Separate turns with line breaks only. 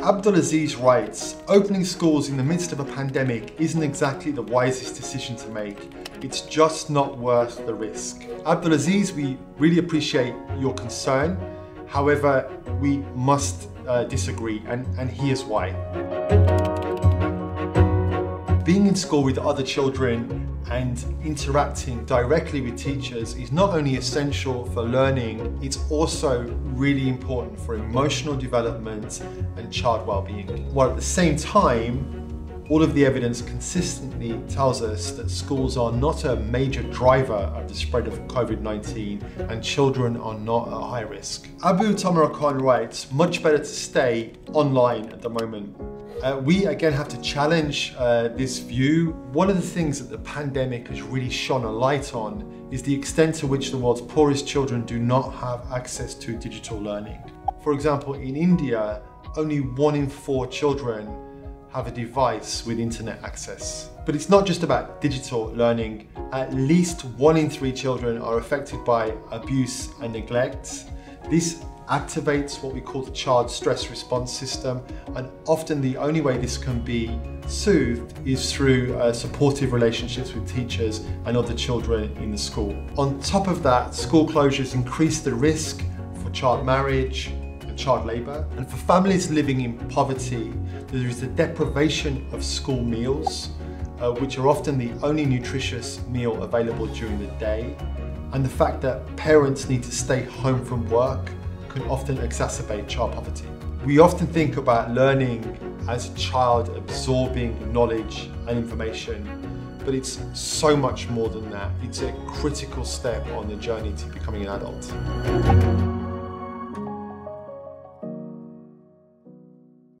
Abdulaziz writes, opening schools in the midst of a pandemic isn't exactly the wisest decision to make. It's just not worth the risk. Abdulaziz, we really appreciate your concern. However, we must disagree, and here's why. Being in school with other children and interacting directly with teachers is not only essential for learning, it's also really important for emotional development and child well-being. While at the same time, all of the evidence consistently tells us that schools are not a major driver of the spread of COVID-19 and children are not at high risk. Abu Tamarakan writes, much better to stay online at the moment. We again have to challenge this view. One of the things that the pandemic has really shone a light on is the extent to which the world's poorest children do not have access to digital learning. For example, in India, only 1 in 4 children have a device with internet access. But it's not just about digital learning. At least 1 in 3 children are affected by abuse and neglect. This activates what we call the child stress response system, and often the only way this can be soothed is through supportive relationships with teachers and other children in the school. On top of that, school closures increase the risk for child marriage and child labour, and for families living in poverty, there is the deprivation of school meals, which are often the only nutritious meal available during the day, and the fact that parents need to stay home from work can often exacerbate child poverty. We often think about learning as a child absorbing knowledge and information, but it's so much more than that. It's a critical step on the journey to becoming an adult.